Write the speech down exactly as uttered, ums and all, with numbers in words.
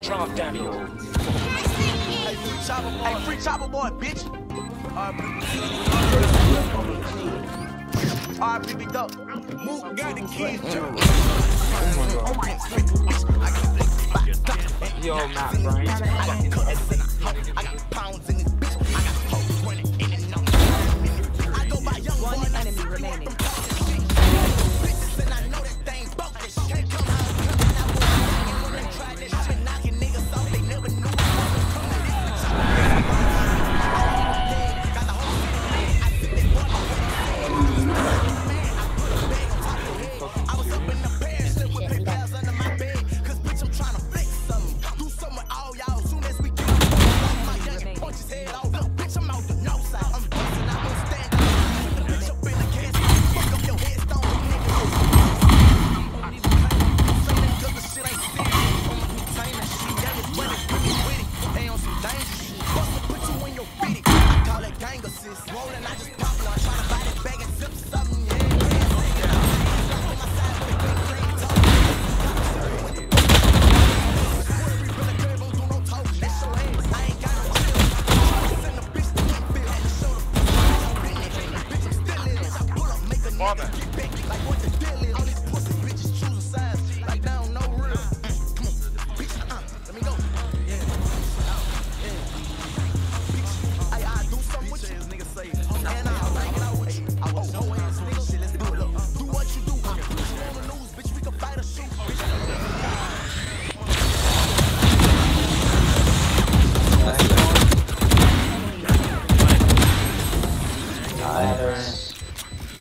Drop down here. Hey, free chopper boy, hey, free chopper boy, bitch. Alright, baby, go. Mook got the keys to. Oh my God. Yo, Matt Brain. I got pounds in the